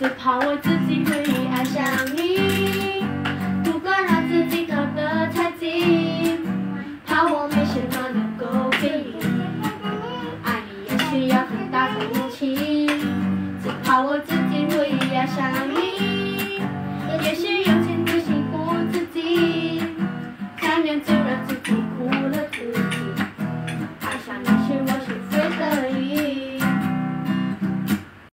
只怕我自己会爱上你，不敢让自己靠得太近，怕我没什么能够给你。爱你也需要很大的勇气，只怕我自己会爱上你。